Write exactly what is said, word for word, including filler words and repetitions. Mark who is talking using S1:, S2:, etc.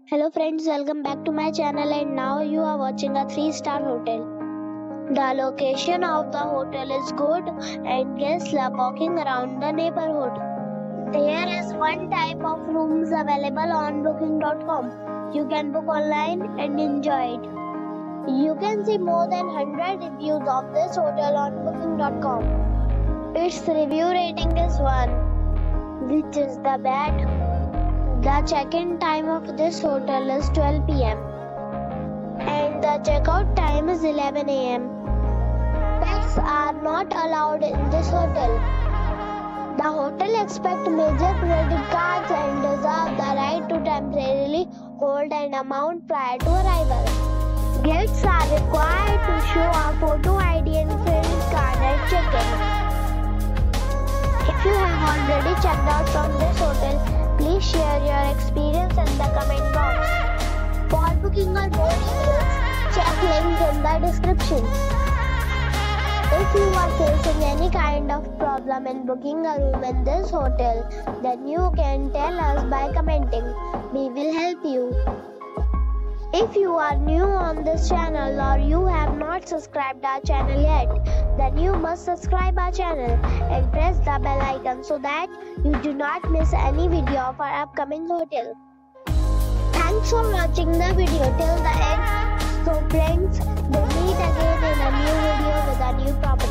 S1: Hello friends, welcome back to my channel, and now you are watching a three star hotel. The location of the hotel is good and guests love walking around the neighborhood. There is one type of rooms available on booking dot com. You can book online and enjoy it. You can see more than one hundred reviews of this hotel on booking dot com. Its review rating is one, which is the bad. The check-in time of this hotel is twelve p m and the check-out time is eleven a m Pets are not allowed in this hotel. The hotel accepts major credit cards and reserves the right to temporarily hold an amount prior to arrival. Guests are required to show a photo I D and credit card at check-in. If you have already checked out from this hotel, please share your experience in the comment box. For booking or more details, check link in the description. If you are facing any kind of problem in booking a room in this hotel, then you can tell us by commenting. We will help you. If you are new on this channel or you have not subscribed our channel yet, then you must subscribe our channel and press the bell icon so that you do not miss any video of our upcoming hotel. Thanks for watching the video till the end. So friends, we'll meet again in a new video with a new property.